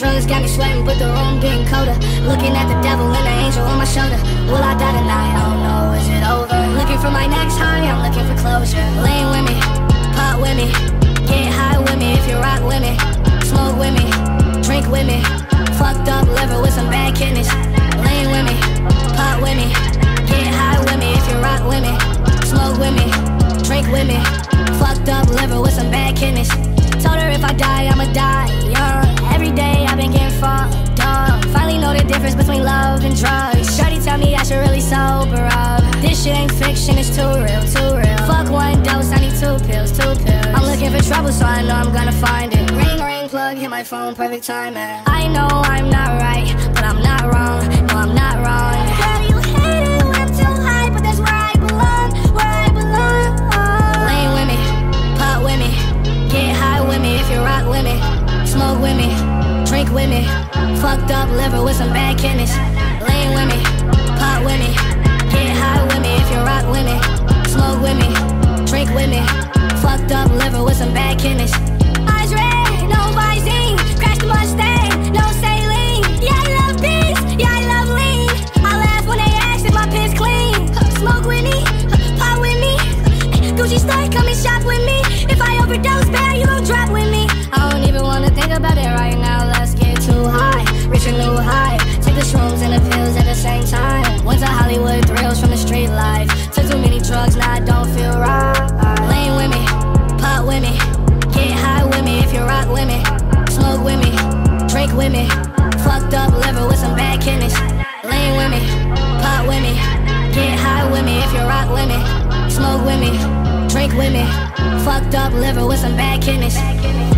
Drugs got me sweating, but the room getting colder. Looking at the devil and the angel on my shoulder. Will I die tonight? I don't know, is it over? Looking for my next high, I'm looking for closure. Lean with me, pop with me, get high with me if you rock with me. Smoke with me, drink with me, fucked up liver with some bad kidneys. Lean with me, pop with me, get high with me if you rock with me. Smoke with me, drink with me, fucked up liver with some bad kidneys. Told her if I die, I'ma die young. Every day I've been getting fucked up. Finally know the difference between love and drugs. Shorty tell me I should really sober up. This shit ain't fiction, it's too real, too real. Fuck one dose, I need two pills, two pills. I'm looking for trouble, so I know I'm gonna find it. Ring, ring, plug, hit my phone, perfect timing. I know I'm not right, but I'm not wrong. No, I'm not wrong. Girl, you hate it when I'm too high, but that's where I belong, where I belong. Lean with me, pop with me, get high with me if you rock with me. Smoke with me, drink with me, fucked up liver with some bad kidneys. Lean with me, pop with me, get high with me if you rock with me. Smoke with me, drink with me, fucked up liver with some bad kidneys. Eyes red, no Visine, crash the Mustang, no saline. Yeah, I love peace, yeah, I love lean. I laugh when they ask if my piss clean. Smoke with me, pop with me, Gucci store, come and shop with me. If I overdose, bear, you gon' drop with me. I don't even wanna think about it right now, let's get too high, reach a new high. Take the shrooms and the pills at the same time. Went to Hollywood, thrills from the street life. Took too many drugs, now I don't feel right. Lean with me, pop with me, get high with me if you rock with me. Smoke with me, drink with me, fucked up liver with some bad kidneys. Lean with me, pop with me, get high with me if you rock with me. Smoke with me, drink with me, fucked up liver with some bad kidneys.